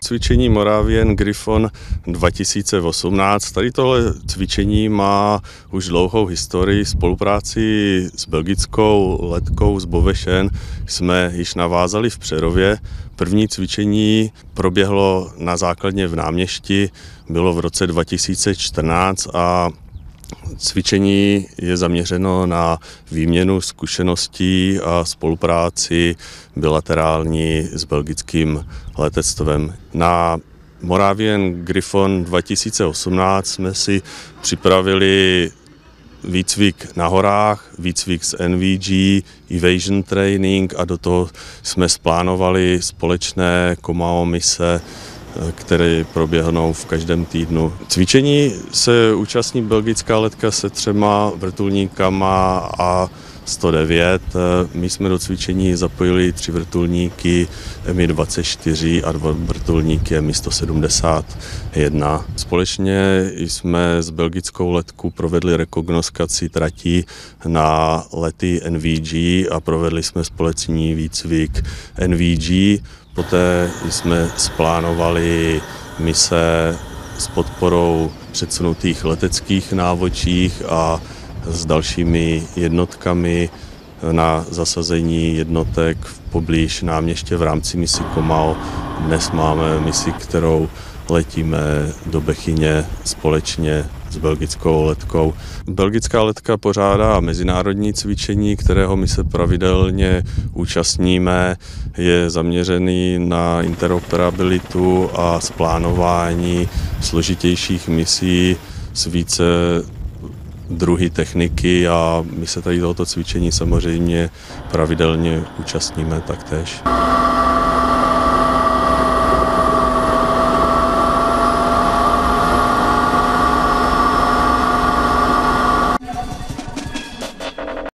cvičení Moravian Griffon 2018. Tady tohle cvičení má už dlouhou historii. Spolupráci s belgickou letkou z Bovešen jsme již navázali v Přerově. První cvičení proběhlo na základně v Náměšti, bylo v roce 2014 a cvičení je zaměřeno na výměnu zkušeností a spolupráci bilaterální s belgickým letectvem. Na Moravian Griffon 2018 jsme si připravili výcvik na horách, výcvik s NVG, evasion training a do toho jsme splánovali společné Komao mise, které proběhnou v každém týdnu. Cvičení se účastní belgická letka se 3 vrtulníkama A109. My jsme do cvičení zapojili 3 vrtulníky Mi-24 a 2 vrtulníky Mi-171. Společně jsme s belgickou letkou provedli rekognoskaci tratí na lety NVG a provedli jsme společný výcvik NVG. Poté jsme splánovali mise s podporou předsunutých leteckých návočích a s dalšími jednotkami na zasazení jednotek poblíž Náměště v rámci misi Komao. Dnes máme misi, kterou letíme do Bechyně společně s belgickou letkou. Belgická letka pořádá mezinárodní cvičení, kterého my se pravidelně účastníme. Je zaměřený na interoperabilitu a splánování složitějších misí s více druhy techniky a my se tady tohoto cvičení samozřejmě pravidelně účastníme taktéž.